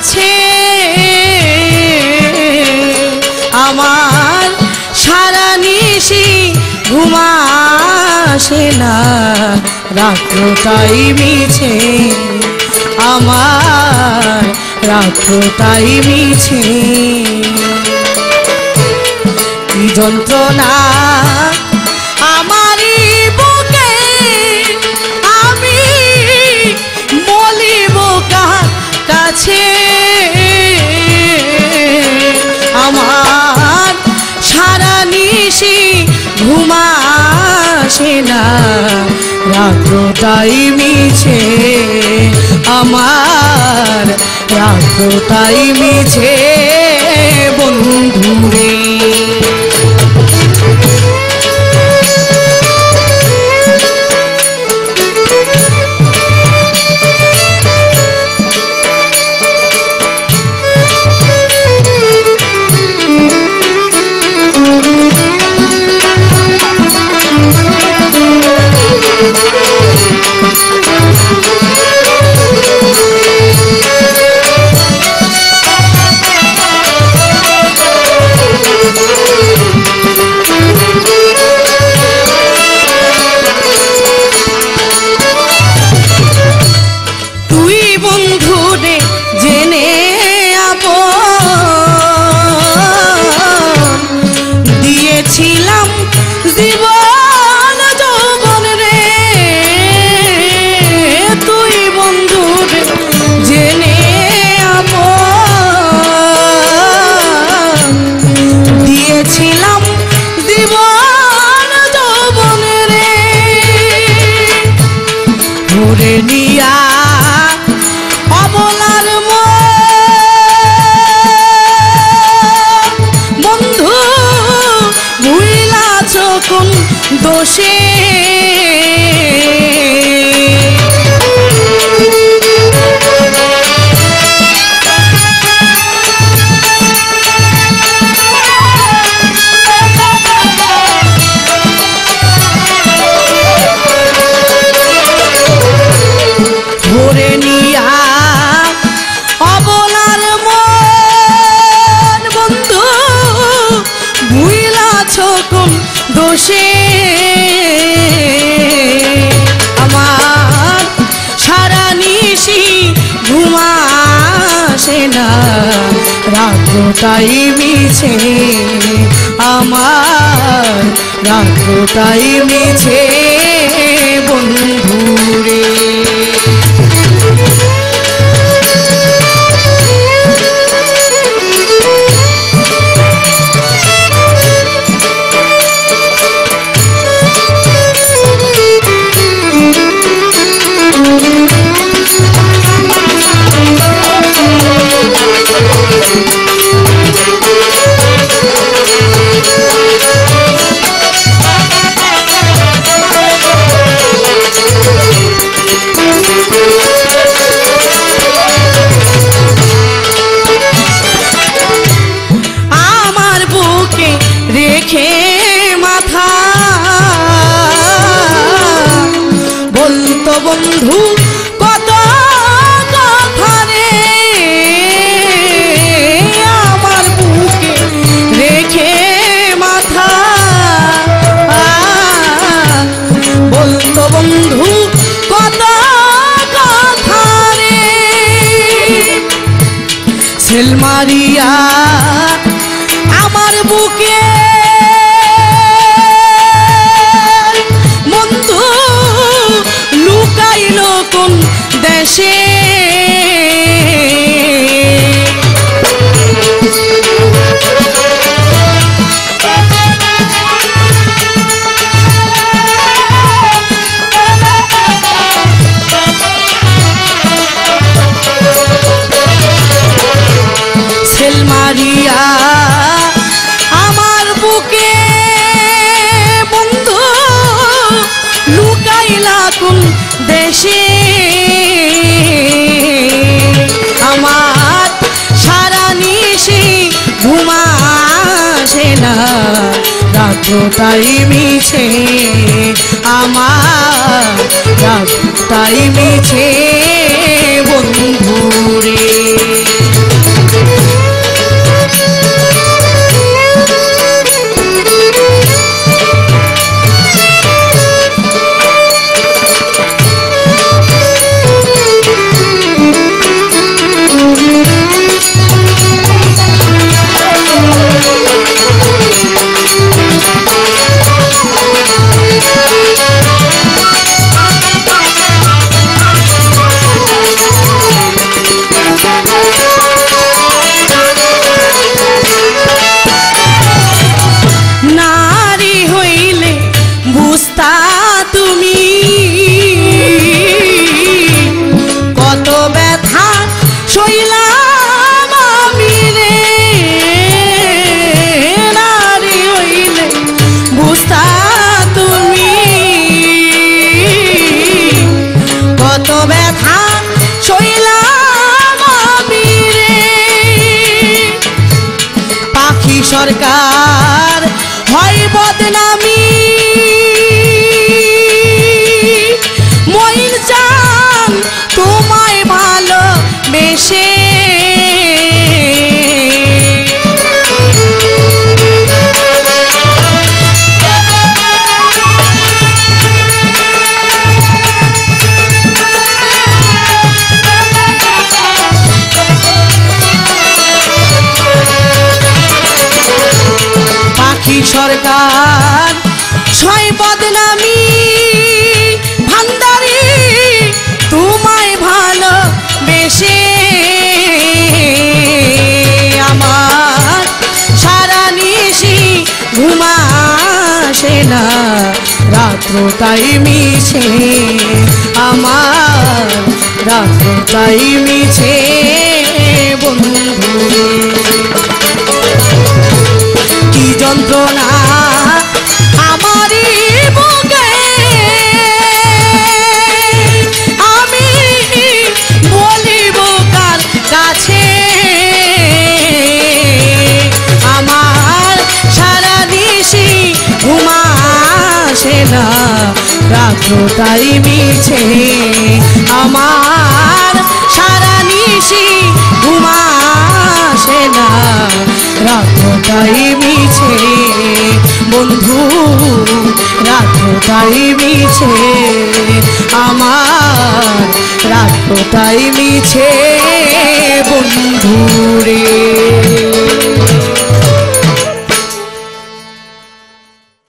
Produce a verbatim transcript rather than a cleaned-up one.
কাছে আমার সারা নিশি ঘুম আসে না, রাত্রটাই মিছে আমার, রাত্রটাই মিছে। কি যন্ত্রণা আমারই বুকে, আমি বলিব কার কাছে। আমার সারা নিশি ঘুম আসে না, রাত্রটাই মিছে আমার, রাত্রটাই মিছে বন্ধুরে। দোষে ধরে নিয়া অবলার মন, বন্ধু ভুইলাছ কোন দোষে। আমার সারা নিশি ঘুম আসে না, রাত্রটাই মিছে আমার, রাত্রটাই মিছে বন্ধুরে। বন্ধু কত কথা রে আমার বুকে রেখে মাথা, বলতো বন্ধু কত কথা রে। সেল মারিয়া আমার বুকে কোন দেশে, সেল মারিয়া আমার বুকে বন্ধু লুকাইলা কোন দেশে। আমার সারা নিশি ঘুম আসে না, রাত্রটাই মিছে আমার, রাত্রটাই মিছে বন্ধুরে। দরকার ছয় বদনামি ভান্ডারি তোমায় ভালো বেশে আমার সারা নিশি ঘুমাসে না রাত্রটাই মিছে আমার রাত্রটাই মিছে বন্ধু কি যন্ত্রণা আমারই বুকে আমি বলিব কার কাছে আমার সারা নিশি ঘুমাসে না রাত্রটাই মিছে আমার সারা নিশি ঘুমাসে না রাত্রটাই মিছে বন্ধু রাত্রটাই মিছে আমার রাত্রটাই মিছে।